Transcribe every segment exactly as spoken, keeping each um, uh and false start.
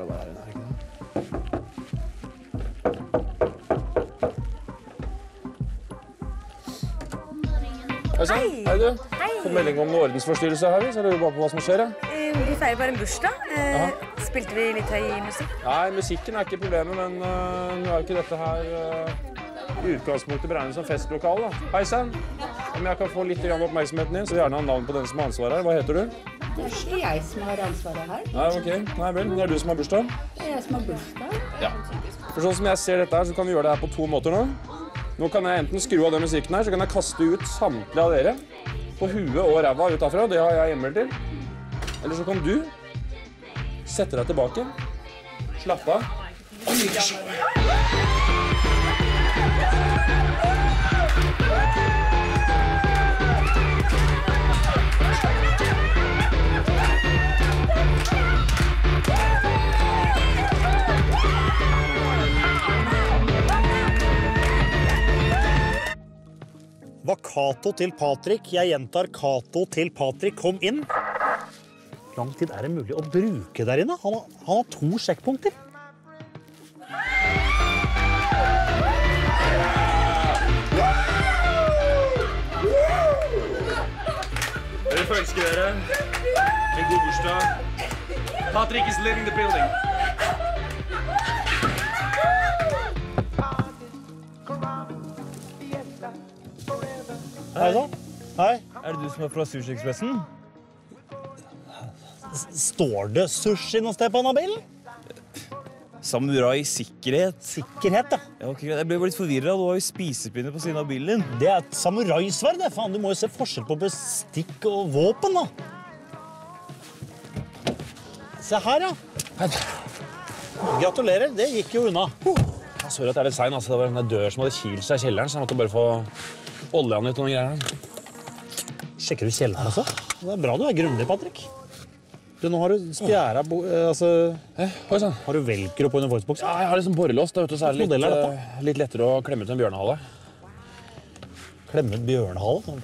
bare være her inne, ikke det? Hei sann, hei du. Hei. Fått melding om noe ordensforstyrrelse her, så jeg lurer bare på hva som skjer, ja. Vi feirer bare en bursdag. Eh, spilte vi litt høy musikk? Nei, musikken er ikke problemet, men uh, nå er jo ikke dette her uh, i utgangspunktet beregnet som festlokale, da. Hei sann. Om jeg kan få litt grann oppmerksomheten din, så gjerne ha navn på den som har ansvaret her. Hva heter du? Det er ikke jeg som har ansvaret her. Nei, ok. Nei vel, det er du som har bursdag? Det er jeg som har bursdag. Ja. For sånn som jeg ser dette her, så kan vi gjøre det her på to måter nå. Nå kan jeg enten skru av den musikken her, så kan jeg kaste ut samtlige av dere på huet og ræva ut derfra. Det har jeg hjemmel til. Eller så kan du sette deg tilbake, slappe av og nyte showet. Var Kato til Patrick. Jeg gjentar Kato til Patrick. Kom inn. Hvor lang tid er det mulig å bruke der inne? Han har, han har to sjekkpunkter. Dere får ønske dere en god bursdag. Patrick is leaving the building. Hei da. Hei. Er det du som er fra Sushi-ekspressen? Står det sushi noe sted på denne bilen? Samurai sikkerhet. Sikkerhet, ja. Ja, ok, jeg ble litt forvirret. Du har jo spisepinne på siden av bilen din. Det er et samuraisverd, det. Faen, du må jo se forskjell på bestikk og våpen, da. Se her, ja. Gratulerer, det gikk jo unna. Sorry at jeg er litt sein, altså. Det var en dør som hadde kilt seg i kjelleren, så jeg måtte bare få olja den ut og noen greier her. Sjekker du kjelleren også? Det er bra du er grundig, Patrick. Du, nå har du spjæra bo... Eh, altså... Eh, oi, sånn. Har du velcro på uniformsbuksa? Ja, jeg har liksom borrelås, da, vet du, så er det litt, Modell er dette? uh, litt lettere å klemme ut en bjørnehale. Klemme ut bjørnehale?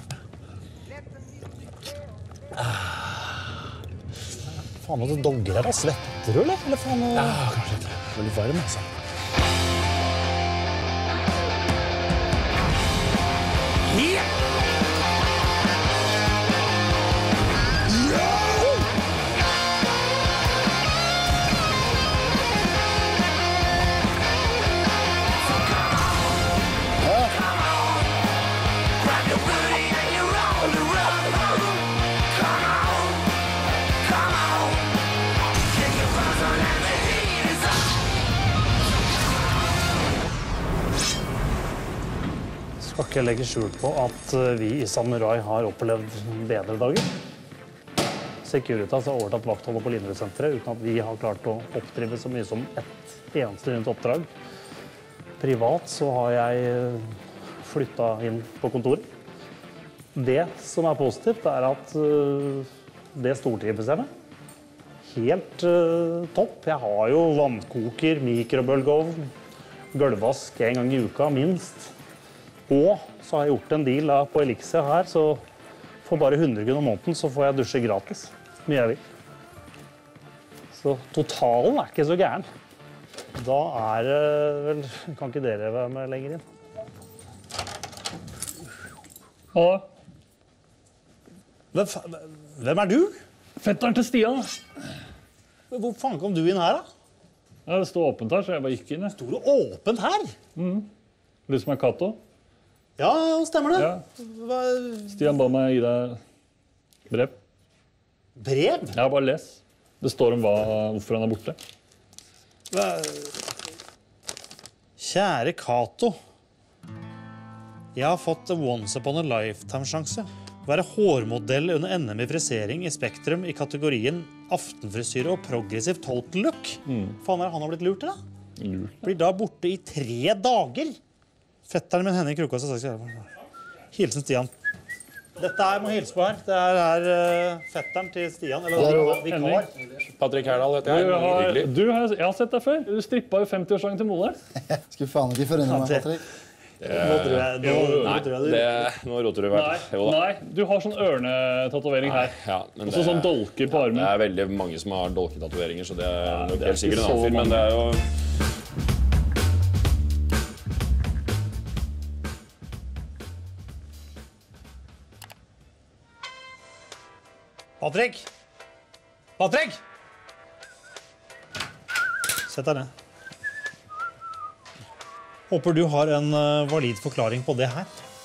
Ah. Faen, at du dogger her, da. Svetter du, eller? Eller faen? Ja, kanskje litt. Det var litt varm, altså. Yeah! Skal ikke legge skjul på at vi i Samurai har opplevd bedre dager. Securitas har overtatt vaktholdet på Linderud-senteret uten at vi har klart å oppdrive så mye som ett eneste rundt oppdrag. Privat så har jeg flyttet inn på kontoret. Det som er positivt er at det Stortinget bestemmer. Helt uh, topp. Jeg har jo vannkoker, mikrobølgeovn, gulvvask en gang i uka minst. Og så har jeg gjort en deal da, på Elixia her, så for bare hundre kroner måneden så får jeg dusje gratis. Mye jeg vil. Så totalen er ikke så gæren. Da er det vel... Kan ikke dere være med lenger inn? Hallo. Hvem, hvem er du? Fetteren til Stian. Hvor faen kom du inn her, da? Ja, det står åpent her, så jeg bare gikk inn. Står det åpent her? Mm. Du som er Kato? Ja, stemmer det. Ja. Hva... Stian ba meg gi deg brev. Brev? Ja, bare les. Det står om hva, hvorfor han er borte. Hva... Kjære Kato. Jeg har fått en once upon a lifetime-sjanse. Være hårmodell under N M i frisering i Spektrum i kategorien aftenfrisyre og progressiv total look. Mm. Faen, er han har blitt lurt, da? Lurt. Blir da borte i tre dager. Fetteren min Henning Krokås har sagt hilsen Stian. Dette er, må hilse på her. Det er, er uh, fetteren til Stian, eller vikar. Patrick Herdal heter jeg. Du har, Hyggelig. du har, jeg har sett deg før. Du strippa jo femti-årsdagen til Mole. Skulle faen ikke forundre meg, Patrick. Nå tror jeg, nå, nå Nei, tror jeg du... det, nå roter du vel. Nei, Jo da. nei, du har sånn ørnetatovering her. Ja, men Og så sånn dolker på armen. Det er veldig mange som har dolketatoveringer, så det er nok det er helt sikkert ikke en annen så film, men det er jo... Patrick! Patrick! Sett deg ned. Håper du har en uh, valid forklaring på det her.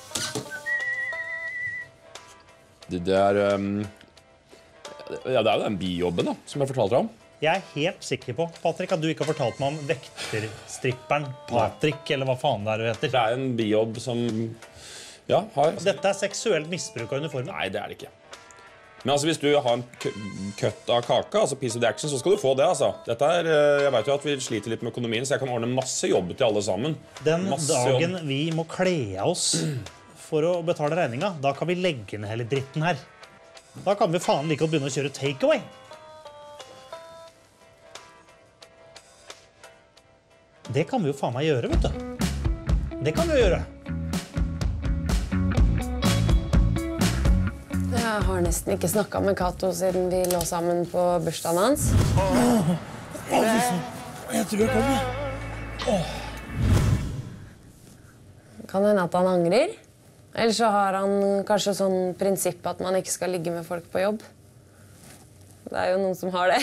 Det, det er... Um, ja, det er jo den bijobben da, som jeg fortalte deg om. Jeg er helt sikker på, Patrick, at du ikke har fortalt meg om vekterstripperen Patrick, eller hva faen det er du heter. Det er en bijobb som... Ja, har... Dette er seksuelt misbruk av uniformen. Nei, det er det ikke. Men altså, hvis du har en køtt av kaka, altså piece of the action, så skal du få det, altså. Dette er, jeg vet jo at vi sliter litt med økonomien, så jeg kan ordne masse jobb til alle sammen. Den Masse dagen jobb. vi må kle av oss for å betale regninga, da kan vi legge ned hele dritten her. Da kan vi faen like godt begynne å kjøre takeaway. Det kan vi jo faen meg gjøre, vet du. Det kan vi jo gjøre. Jeg har nesten ikke snakket med Kato siden vi lå sammen på bursdagen hans. Jeg tror jeg kommer. Kan hende at han angrer. Eller så har han kanskje sånn prinsipp at man ikke skal ligge med folk på jobb. Det er jo noen som har det.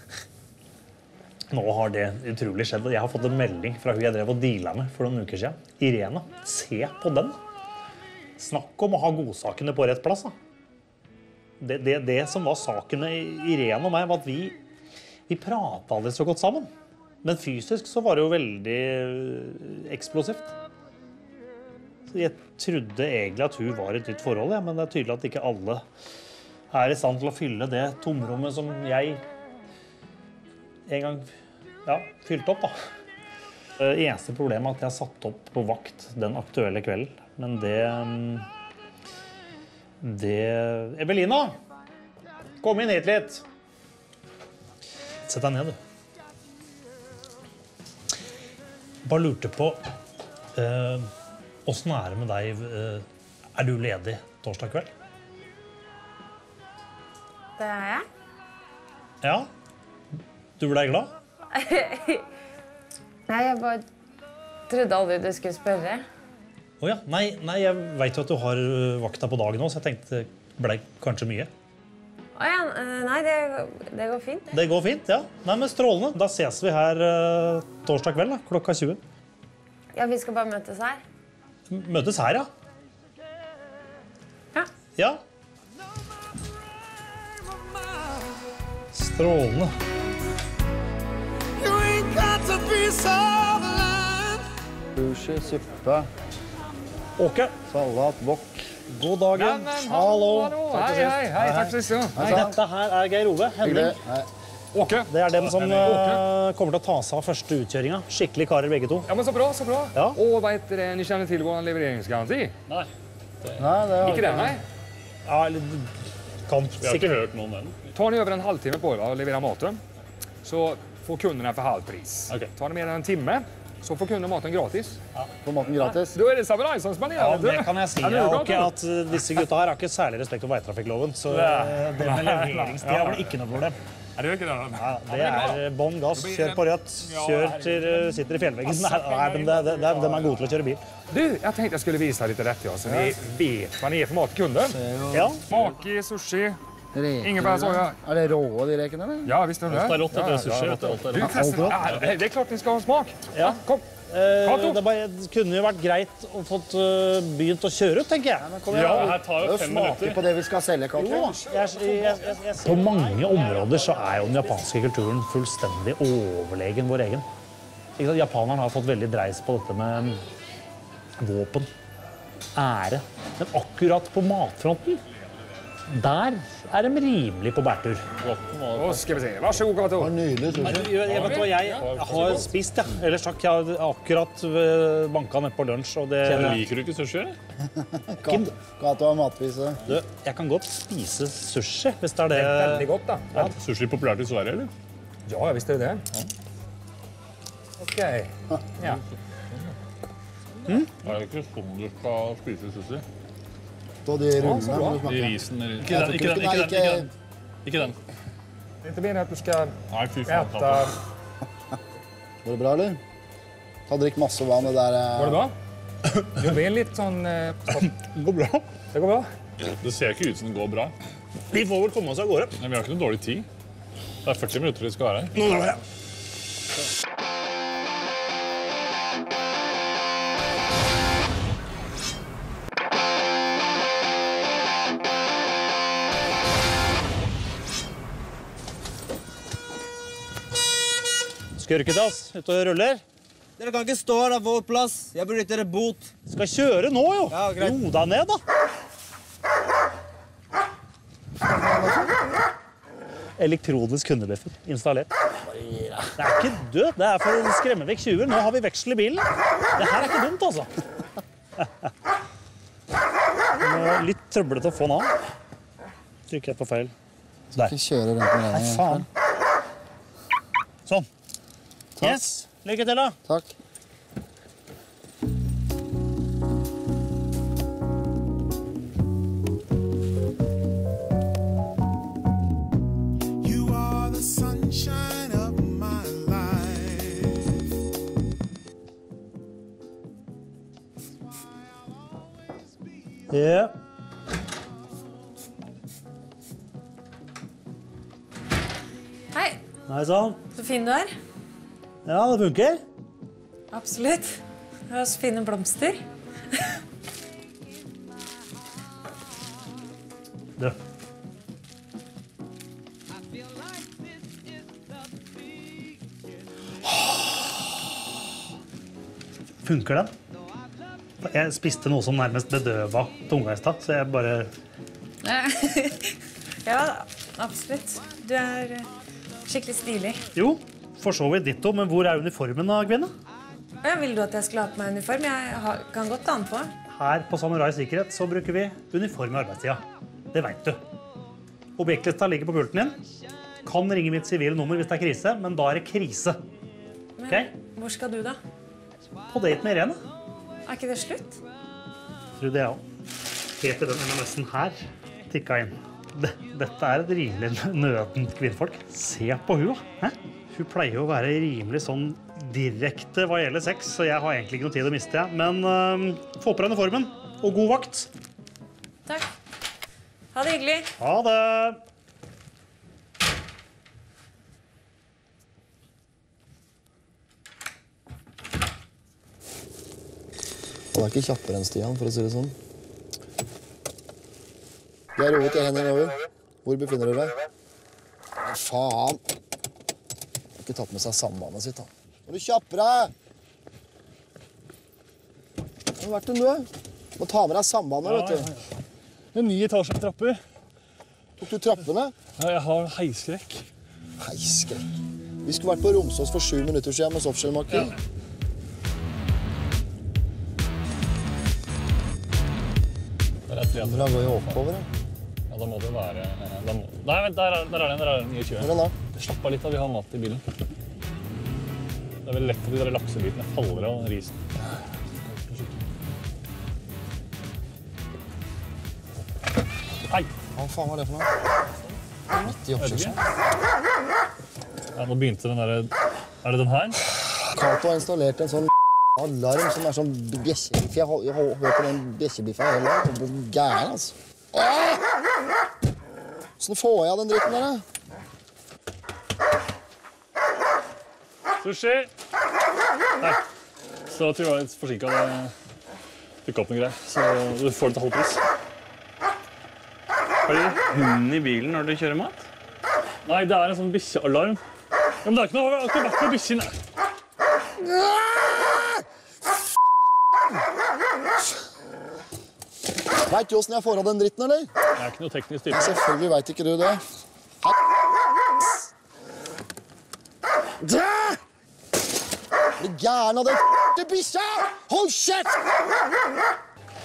Nå har det utrolig skjedd. Jeg har fått en melding fra hun jeg drev og dealet med for noen uker siden. Irene, se på den. Snakk om å ha godsakene på rett plass, da. Det, det, det som var saken med Irene og meg, var at vi, vi pratet aldri så godt sammen. Men fysisk så var det jo veldig eksplosivt. Jeg trodde egentlig at hun var i et nytt forhold, ja, men det er tydelig at ikke alle er i stand til å fylle det tomrommet som jeg en gang ja, fylte opp. Da. Det eneste problemet er at jeg satt opp på vakt den aktuelle kvelden, men det... Det... Evelina! Kom inn hit litt. Sett deg ned, du. Bare lurte på... Uh, hvordan er det med deg? Uh, er du ledig torsdag kveld? Det er jeg. Ja. Du ble glad? Nei, jeg bare trodde aldri du skulle spørre. Å oh ja. Nei, nei, jeg vet jo at du har vakta på dagen også, så jeg tenkte det ble kanskje mye. Å ja, nei, det, det går fint. Det går fint, ja. Nei, men strålende. Da ses vi her uh, torsdag kveld, da, klokka tjue. Ja, vi skal bare møtes her. M- Møtes her, ja. Ja. Ja. Strålende. Sushi, suppe, Åke, salat, wok. god dagen. Hallo. Hei, hei, hei, takk for sist. Nei, dette her er Geir Ove. Hyggelig. Henning. Hei. Åke. Det er dem som uh, kommer til å ta seg av første utkjøringa. Skikkelig karer begge to. Ja, men så bra, så bra. Ja. Och vad heter det, ni känner till vår leveringsgaranti? Nei, det har Ikke det, nej? Ja, eller kan Vi har ikke sikkert. hørt noe om den. Tar ni över en halvtimme på er att leverera maten så får kunderna för halvpris. Okej. Tar ni mer än en timme så får kunden maten gratis. Får maten gratis. Då är det Samurai som spanderar. Ja, vet du. det kan jeg si. Ja, det Ja, är bra, Åke, du. at uh, disse gutta her har ikke særlig respekt for veitrafikkloven, så uh, det med leveringstida blir ikke noe problem. Ja, det är inte det. Ja, det er bånn gass, kjør på rødt, kjør til uh, sitter i fjellveggen. Nei, nei, men det, det, det, de er gode til å kjøre bil. Du, jag tänkte jag skulle visa lite rätt, ja, så ni vet vad ni är för mat till kunden. Ja, Maki, sushi. Reker, Ingefær soja. Er det rå, de rekene, eller? Ja, visst är det. Alt er rått, Ja, det er sushi. ja, vet du, alt er Du, rått. förresten, ja, det är klart ni ska ha smak. ja. Kom. Uh, Kato. det, bare, det kunne jo vært greit å fått uh, begynt å kjøre ut, tenker jeg. Ja, her tar jo Det fem smaker minutter. på det vi skal selge, Kato. Jo, jeg, jeg, jeg, jeg, På mange områder så er jo den japanske kulturen fullstendig overlegen vår egen. Ikke sant? Japanerne har fått veldig dreis på dette med våpen, ære. Men akkurat på matfronten, der er de rimelig på bærtur. Då ska vi se. Varsågod, Kato. Nydelig sushi. Jeg, jeg vet hva jeg har spist, ja. Ellers takk, jeg har akkurat øh, banka ned på lunsj, og det... Liker du ikke sushi? Kato, Kato har matpise. Du, jeg kan godt spise sushi, hvis det er det... Väldigt gott då. Er sushi populært i Sverige, eller? Ja, visst är det det. Okej. Ja. Mm? Er det ikke sånn du skal spise sushi? Og de rullene må du I smake. risen eller... Ikke den, ikke den, ikke den, ikke den. Ikke den. Det är inte meningen att du ska Nei, fy faen. äta... Var det bra, eller? Ta og drikk masse vann, det der... eh, Var det bra? Jo, det är lite sån... eh, Det går bra. Det går bra. Det ser ikke ut som det går bra. Vi får vel komme oss av gårde. Men vi har ikke noe dårlig tid. Det er førti minutter vi skal være her. Nå drar vi. Skurketass, ute og ruller. Dere kan ikke stå her da, få plass. Jeg burde gitt dere bot. Skal kjøre nå, jo. Ja, greit. Ro deg ned, da. Elektronisk hundebeffer installert. Det er ikke død, det er for å skremme vekk tjuver. Nå har vi veksel i bilen. Det her er ikke dumt, altså. Det var litt trøblete å få den av. Trykker jeg på feil. Der. Ikke kjøre rundt med Nei, den. faen. Sånn. Yes. Lykke til, da. Takk. You are the sunshine of my life. Ja. Hei, Nei, sånn. så fin du er. Ja, det funker. Absolutt. Du har så fine blomster. Du. Funker den? Jeg spiste noe som nærmest bedøva tunga i stad, så jeg bare... Ja, absolutt. Du er eh, skikkelig stilig. Jo, for så vidt ditto, men hvor er uniformen da, kvinne? Ja, vil du at jeg skal ha på meg uniform? Jeg har, kan godt ta den på. Her på Samurai Sikkerhet så bruker vi uniform i arbeidstida. Det vet du. Objektlista ligger på pulten din. Kan ringe mitt sivile nummer hvis det er krise, men da er det krise. Men Ok? hvor skal du da? På date med Irene. Er ikke det slutt? Tror det jeg også. Peter, den M M S-en her tikka inn. Det, dette er et rimelig nødent kvinnfolk. Se på hun, hæ? Hun pleier å være rimelig sånn direkte hva gjelder sex, så jeg har egentlig ikke noe tid å miste. Ja. Men uh, få på deg uniformen, og god vakt. Takk. Ha det hyggelig. Ha det! Han er ikke kjappere enn Stian, for å si det sånn. Jeg har roet, jeg hender over. Hvor befinner dere deg? Å, faen! Han har ikke tatt med seg sambandet sitt, da. Må du kjappe deg! Hvor har vært den, du? Må ta med deg sambandet, vet du. Det er ni etasjer med trapper. Tok du trappene? Ja, jeg har heiskrekk. Heiskrekk. Vi skulle vært på Romsås for sju minutter siden med softshellmaker. Ja. Kamera går jo oppover, ja. Ja, da må det være... Da må... Nei, vent, der er, der er den, der er den nye tjuven. Hvordan da? Slapp av litt da, vi har mat i bilen. Det er veldig lett at de der laksebitene faller av risen. Hei! Hva faen var det for noe? Midt i oppkjørselen. Ja, nå begynte den der... Er det den her? Kato har installert en sånn alarm som er sånn bjessjebiff. Jeg har, jeg har hørt på den bjessjebiffa hele dag. Jeg blir gæren, altså. Åh! Hvordan får jeg av den dritten der, da? Sushi! Nei. Så tror jeg var litt forsinket å dukke opp noen greier. Så du får det til halv pris. Har du hunden i bilen når du kjører mat? Nei, det er en sånn bikkjealarm. Ja, men det er ikke noe, det har ikke vært med bikkjen. Vet du hvordan jeg får av den dritten, eller? Jeg er ikke noe teknisk type. Selvfølgelig vet ikke du det. Blir gæren av den til bikkja! Hold kjeft!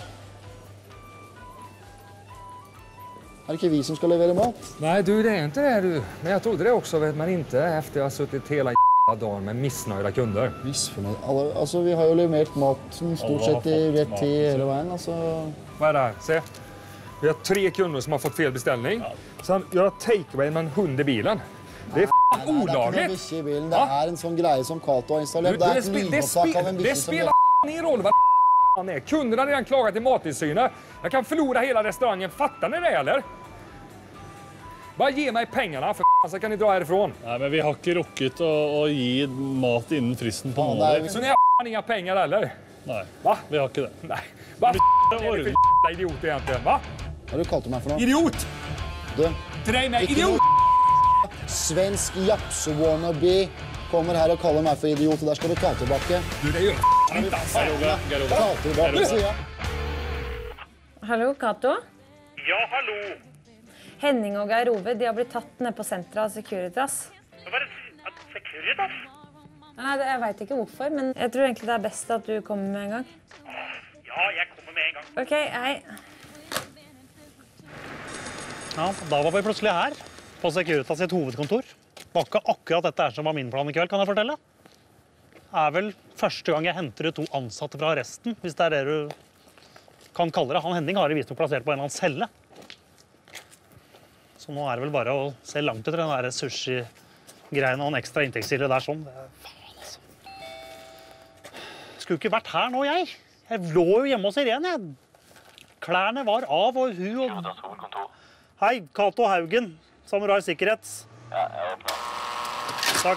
Er det ikke vi som skal levere mat? Nej, du, det är inte det du. Men jag trodde det också, vet man inte efter jag har suttit hela dagen med missnöjda kunder. Missfornøyd. Alle, altså, vi har jo levert maten stort sett i rett tid hele veien. Altså. Vad är det här? Se. Vi har tre kunder som har fått fel beställning. Sen gör takeaway med en hund i bilen. Det är f***ing Nei, det er ikke noe olagligt. bikkje i bilen. Det er en sånn greie som Kato har Du, installert. Det det, er et spe- det, lydopptak av en spe- det bikkje som spelar f***ing ingen roll vad han är. Kunderna har redan klagat till Mattillsynen. Jag kan förlora hela restaurangen. Fattar ni det eller? Bara ge mig pengarna för f***, så kan ni dra härifrån. Nei, men vi har ikke rukket å, å gi mat innen fristen på Ja, måneder. det er- Så ni har f***ing inga pengar eller? Nei, Va? vi har ikke det. Nej. Vad f*** är det för jävla idiot egentligen? Va? Hva har du kalt meg for noe? Idiot! Du, Till dig med Ikke idiot! svensk japse-wannabe kommer her og kaller meg for idiot, og der skal du ta tilbake. Du, det gör f*** inte alltså. Ta tilbake, sier jeg. Hallo, Kato? Ja, hallo. Henning og Geir Ove de har blitt tatt ned på senteret av Securitas. Hva er det? At Securitas? Nei, det, Jeg veit ikke hvorfor, men jeg tror egentlig det er best at du kommer med en gang. Ja, jeg kommer med en gang. OK, hei. Ja, da var vi plutselig her, på Securitas sitt hovedkontor. Det var ikke akkurat dette her som var min plan i kveld, kan jeg fortelle. Det er vel første gang jeg henter ut to ansatte fra arresten, hvis det er det du kan kalle det. Han Henning har det visst plassert på en eller annen celle. Så nå er det vel bare å se langt etter den der sushi-greien og en ekstra inntektskilde der sånn. Det er faen, altså. Skulle ikke vært her nå, jeg. Jeg lå jo hjemme hos Irene, jeg. Klærne var av, og hun og... Hei, Kato Haugen, Samurai Sikkerhet. Ja, jeg åpner. Takk.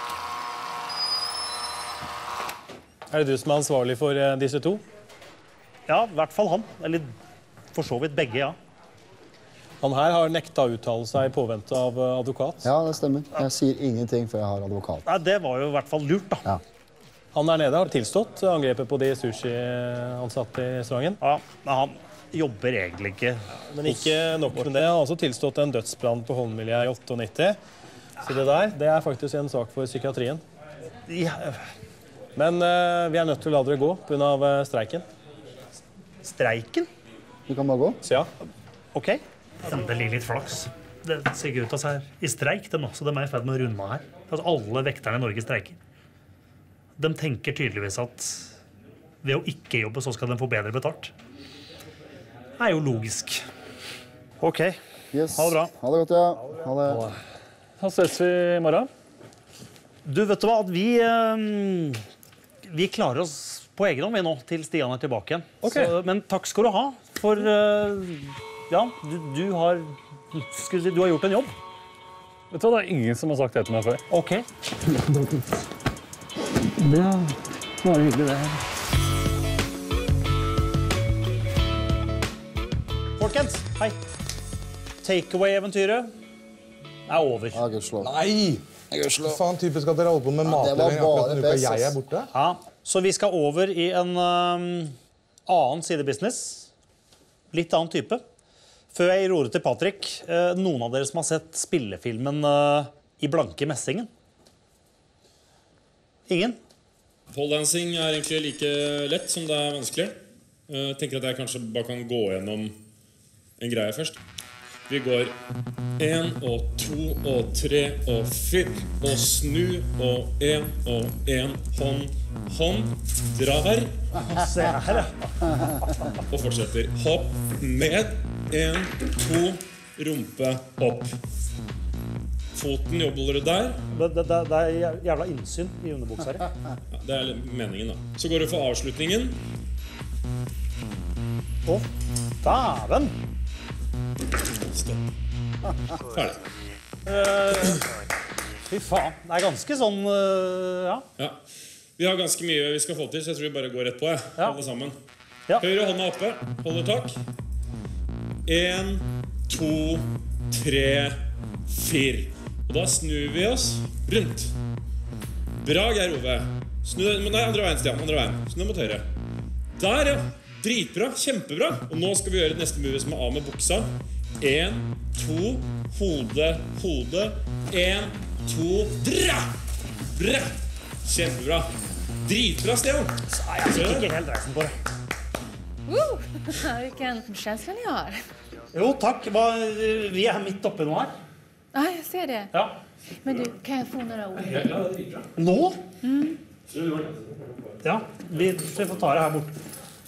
Er det du som er ansvarlig for eh, disse to? Ja, i hvert fall han. Eller for så vidt begge, ja. Han her har nekta å uttale seg i påvente av eh, advokat. Ja, det stemmer. Jeg sier ingenting før jeg har advokat. Nei, det var jo i hvert fall lurt, da. Ja. Han der nede har tilstått angrepet på de sushi-ansatte i restauranten. Ja, men han jobber egentlig ikke. Men ikke nok med det. Han har også tilstått en dødsbrann på Holmlia i nittiåtte. Så det der, det er faktisk en sak for psykiatrien. Ja. Men eh, vi er nødt til å la dere gå på grunn av eh, streiken. Streiken? Du kan bare gå. Så ja. OK. Endelig litt flaks. Det ser ikke ut til å være i streik, dem også. De er i ferd med å runde av her. Altså, alle vekterne i Norge streiker. De tenker tydeligvis at ved å ikke jobbe, så skal de få bedre betalt. Det er jo logisk. OK. Yes. Ha det bra. Ha det godt, ja. Ha det. Da ses vi i morgen. Du, vet du hva? At vi, eh, vi klarer oss på egen hånd vi nå, til Stian er tilbake igjen. Ok. Så, men takk skal du ha, for eh, ja, du, du, har, skal vi si, du har gjort en jobb. Vet du hva, det er ingen som har sagt det til meg før. OK. Det var hyggelig, det. Folkens, hei. Takeaway-eventyret er over. Ja, gudskjelov. Nei! Gudskjelov. Faen, typisk at dere holder på med Ja, det var matlevering akkurat bare den uka best, jeg ass. er borte. Ja, så vi skal over i en um, annen sidebusiness. Litt annen type. Før jeg ror til Patrick, eh, noen av dere som har sett spillefilmen eh, I blanke messingen? Ingen? Poledancing er egentlig like lett som det er vanskelig. Jeg tenker at jeg kanskje bare kan gå gjennom en greie først. Vi går en og to og tre og fire og snu og en og en hånd, hånd, drar. Se her, ja. Og fortsetter. Hopp ned, en, to, rumpe opp. Foten jobber du der. Det, det, det, det er jævla innsyn I underbuksa her. Ja, det er meningen da. Så går du for avslutningen. Å, dæven! Stopp. Ferdig. Uh, fy faen, det er ganske sånn, uh, ja. Ja. Vi har ganske mye vi skal få til, så jeg tror vi bare går rett på, jeg. Ja. Alle sammen. Ja. Høyre hånda oppe, holder tak. En, to, tre, fire. Og da snur vi oss rundt. Bra, Geir Ove. Snu, men nei, andre veien, Stian, andre veien. Snu mot høyre. Der, ja. Dritbra, kjempebra. Og nå skal vi gjøre neste move som er av med buksa. En, to, hode, hode. En, to, dra! Bra! Kjempebra. Dritbra, Stian. Jeg fikk ikke helt reisen på det. Woo! Vilken känsla ni har. Jo, takk. Hva, vi er midt oppe nå her. Ja, jeg ser det. Ja. Men du, kan jeg få noen ord? Ja, det er dritbra. Nå? Mm. Ja, vi, vi får ta det her bort.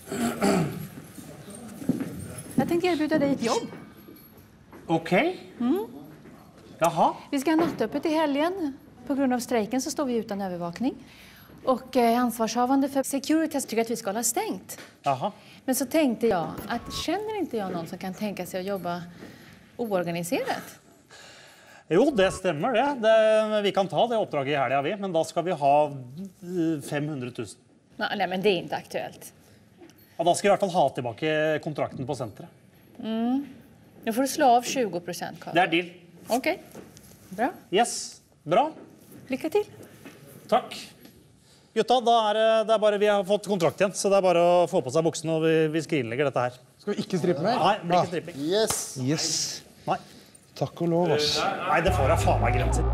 Jeg tenkte erbjuda deg et jobb. Ok. Mm. Jaha. Vi skal ha nattöppet i helgen. På grund av strejken så står vi utan övervakning. Och eh, ansvarshavande för Securitas tycker att vi ska hålla stängt. Jaha. Men så tänkte jag att känner inte jag någon som kan tänka sig att jobba oorganiserat? Jo, det stemmer det. det. Vi kan ta det oppdraget i helga, vi. Men da skal vi ha fem hundre tusen. Nej, nej, men det är inte aktuellt. Ja, da skal vi i hvert fall ha tilbake kontrakten på senteret. Mm. Nu får du slå av tjugo procent, Karl. Det er deal. Okej. Bra. Yes. Bra. Lycka till. Takk. Gutta, da er det, det er bare, vi har fått kontrakt igjen, så det er bare å få på seg buksene, og vi, vi skrinlegger dette her. Skal vi ikke strippe mer? Nei, det blir ikke stripping. Yes. Yes. Nei. Takk og lov, ass. Nei, det får jeg faen meg grenser.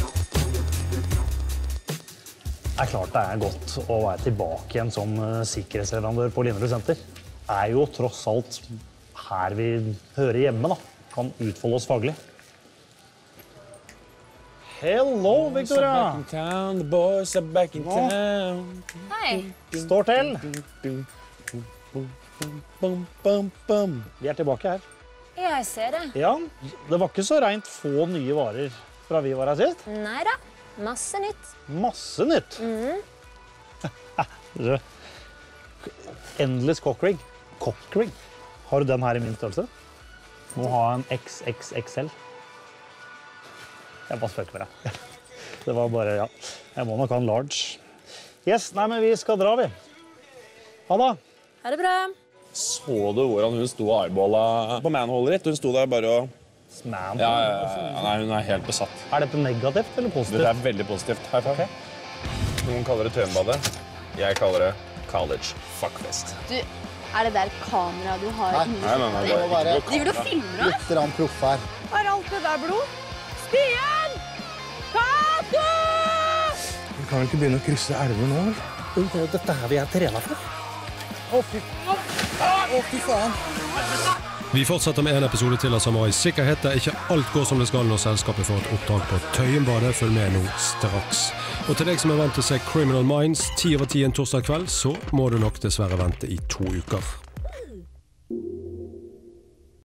Det er klart det er godt å være tilbake igjen som uh, sikkerhetsleverandør på Linderud Senter. Det er jo tross alt her vi hører hjemme, da. Kan utfolde oss faglig. Hello, Victoria! Back in town, the boys are back in town. Hei. Står til. Vi er tilbake her. Jeg ser det. Ja, det var ikke så rent få nye varer fra vi var her sist. Nei da. Masse nytt. Masse nytt. Mhm. Endless cockring. Cockring. Har du den her i min størrelse? Må ha en X X X L. Jeg bare spøker med deg. Det var bare, ja. Jeg må nok ha en large. Yes, nei, men vi skal dra, vi. Ha det. Ha det bra. Så du hvordan hun sto og eyeballa på manholet ditt? Hun sto der bare og... Man. Ja, ja, ja, nei, hun er helt besatt. Er dette negativt eller positivt? Det er veldig positivt. High five. Noen kaller det Tøyenbadet. Jeg kaller det college fuckfest. Du, er det der et kamera du har Nei, inni nei, nei, nei, skjorta det må være di? Driver du og filmer oss? litt rann proff her. Er alt det der blod? Stian! Kato! Vi kan vel ikke begynne å krysse elver nå, vel? Det er jo dette her vi er trenet for. Å, fy. Å, fy faen. Vi fortsetter med en episode til av Samurai Sikkerhet, der ikke alt går som det skal når selskapet får et oppdrag på Tøyenbadet. Følg med nå straks. Og til deg som er vant til å se Criminal Minds ti over ti en torsdag kveld, så må du nok dessverre vente i to uker.